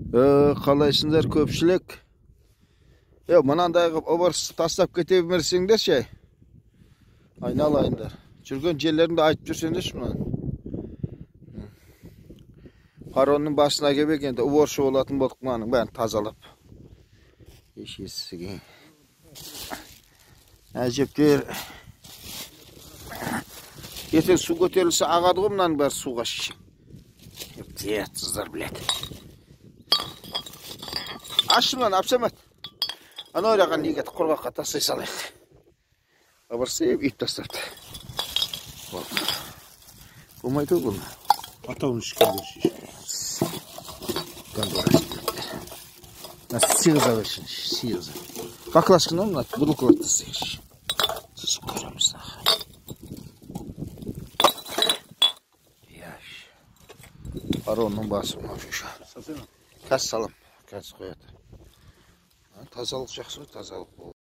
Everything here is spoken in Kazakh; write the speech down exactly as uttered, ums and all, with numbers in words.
Қалайсыңдар көпшілік? Е, мынандай қып обырсыз тастап кете бермесеңдер ше. Айналайындар. Жүрген жерлеріңді айтып жүрсеңдерші мынаны. Паронның басына келіп енді уборшы болатын болдық мынаның бәрін тазалап. Ешесіге. Әжептер. Ертең су көтерілсе ағады ғой мынаның бәрі суға шеше. Детсіздер біледі. Ашы мынаны, апсамат. Ана ойлаған егет құрғаққа тастай салайық. Абырсып, ит тастапты. Болмайды ғой бұны. Атауын ішкендер шеше. Сиғыза бершін, сиғыза. Қақылашқын оны, бұдылқылы тастай. Сіз көреміз. Паронның басы мұна жүші. Кәс салым. Кәс қояды. Тазалық жақсы, тазалық бол.